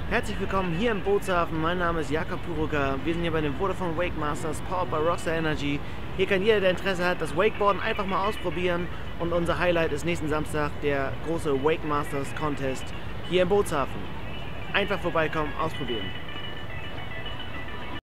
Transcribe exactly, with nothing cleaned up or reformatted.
Herzlich willkommen hier im Bootshafen. Mein Name ist Jakob Puruka. Wir sind hier bei den Vodafone Wake Masters, powered by Rockstar Energy. Hier kann jeder, der Interesse hat, das Wakeboarden einfach mal ausprobieren. Und unser Highlight ist nächsten Samstag der große Wake Masters Contest hier im Bootshafen. Einfach vorbeikommen, ausprobieren.